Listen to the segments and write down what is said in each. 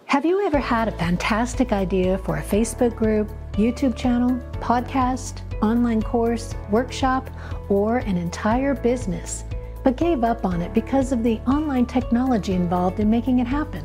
Have you ever had a fantastic idea for a Facebook group, YouTube channel, podcast, online course, workshop, or an entire business, but gave up on it because of the online technology involved in making it happen?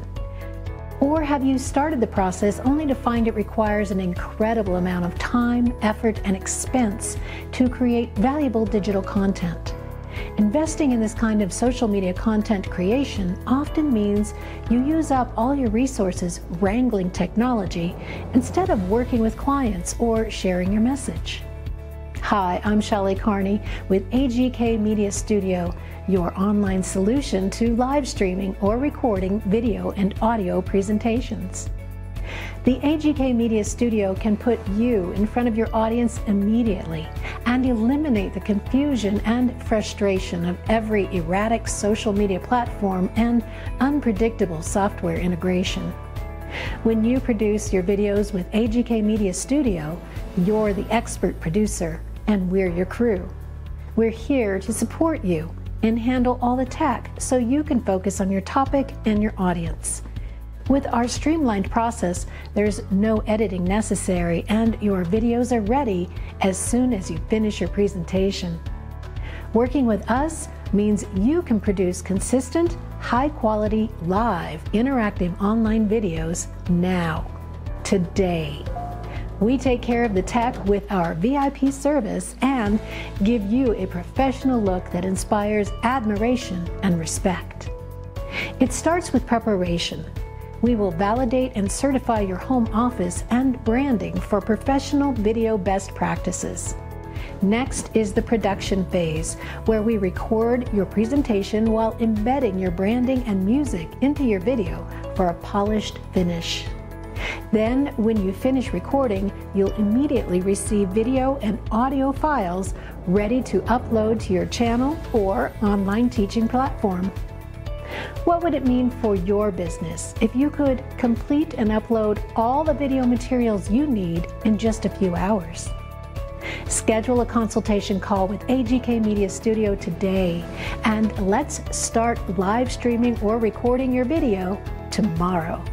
Or have you started the process only to find it requires an incredible amount of time, effort, and expense to create valuable digital content? Investing in this kind of social media content creation often means you use up all your resources wrangling technology instead of working with clients or sharing your message. Hi, I'm Shelley Carney with AGK Media Studio, your online solution to live streaming or recording video and audio presentations. The AGK Media Studio can put you in front of your audience immediately and eliminate the confusion and frustration of every erratic social media platform and unpredictable software integration. When you produce your videos with AGK Media Studio, you're the expert producer and we're your crew. We're here to support you and handle all the tech so you can focus on your topic and your audience. With our streamlined process, there's no editing necessary and your videos are ready as soon as you finish your presentation. Working with us means you can produce consistent, high-quality, live, interactive online videos now, today. We take care of the tech with our VIP service and give you a professional look that inspires admiration and respect. It starts with preparation. We will validate and certify your home office and branding for professional video best practices. Next is the production phase, where we record your presentation while embedding your branding and music into your video for a polished finish. Then, when you finish recording, you'll immediately receive video and audio files ready to upload to your channel or online teaching platform. What would it mean for your business if you could complete and upload all the video materials you need in just a few hours? Schedule a consultation call with AGK Media Studio today, and let's start live streaming or recording your video tomorrow.